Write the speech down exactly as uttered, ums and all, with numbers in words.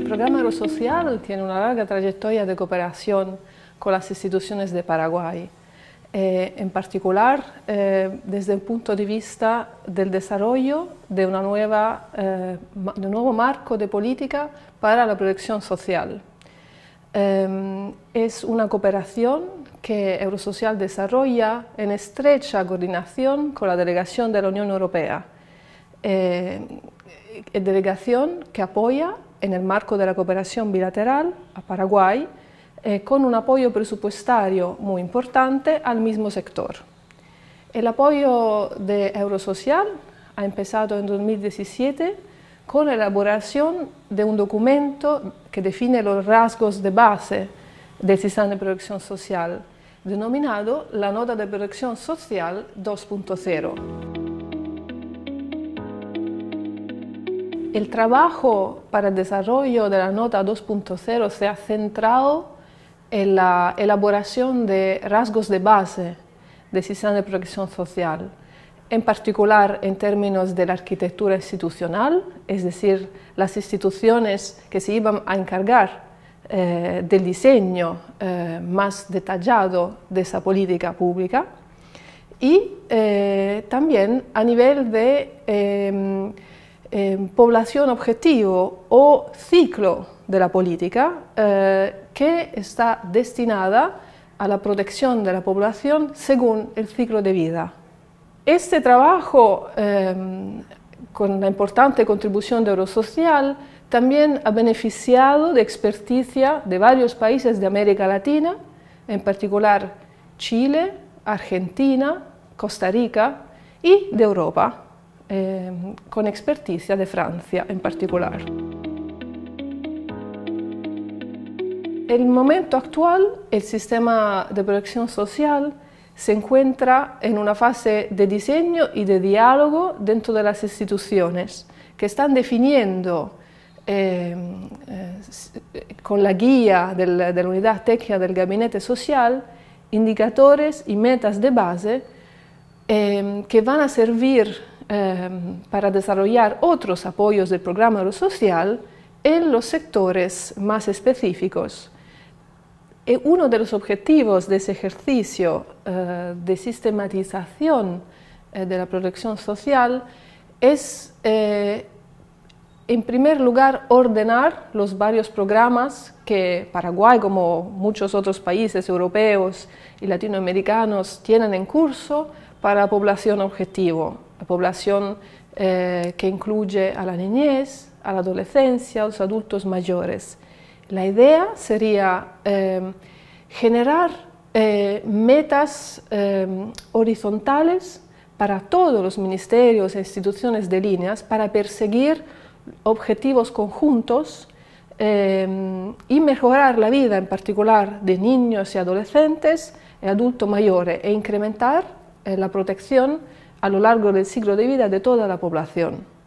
programa Eurosocial tiene una larga trayectoria de cooperación con las instituciones de Paraguay, eh, en particular eh, desde el punto de vista del desarrollo de, una nueva, eh, de un nuevo marco de política para la protección social. Eh, es una cooperación que Eurosocial desarrolla en estrecha coordinación con la delegación de la Unión Europea, eh, delegación que apoya en el marco de la cooperación bilateral a Paraguay, eh, con un apoyo presupuestario muy importante al mismo sector. El apoyo de Eurosocial ha empezado en dos mil diecisiete con la elaboración de un documento que define los rasgos de base del sistema de protección social, denominado la Nota de Protección Social dos punto cero. El trabajo para el desarrollo de la Nota dos punto cero se ha centrado en la elaboración de rasgos de base del sistema de protección social, en particular en términos de la arquitectura institucional, es decir, las instituciones que se iban a encargar eh, del diseño eh, más detallado de esa política pública, y eh, también a nivel de eh, Eh, población objetivo o ciclo de la política eh, que está destinada a la protección de la población según el ciclo de vida. Este trabajo, eh, con la importante contribución de Eurosocial, también ha beneficiado de experticia de varios países de América Latina, en particular Chile, Argentina, Costa Rica y de Europa. Eh, con experticia de Francia en particular. En el momento actual, el sistema de protección social se encuentra en una fase de diseño y de diálogo dentro de las instituciones, que están definiendo eh, eh, con la guía del, de la unidad técnica del Gabinete Social indicadores y metas de base eh, que van a servir Eh, para desarrollar otros apoyos del programa Eurosocial en los sectores más específicos. Y uno de los objetivos de ese ejercicio eh, de sistematización eh, de la protección social es, eh, en primer lugar, ordenar los varios programas que Paraguay, como muchos otros países europeos y latinoamericanos, tienen en curso para la población objetivo. La población eh, que incluye a la niñez, a la adolescencia, a los adultos mayores. La idea sería eh, generar eh, metas eh, horizontales para todos los ministerios e instituciones de líneas para perseguir objetivos conjuntos eh, y mejorar la vida, en particular de niños y adolescentes y adultos mayores, e incrementar eh, la protección a lo largo del ciclo de vida de toda la población.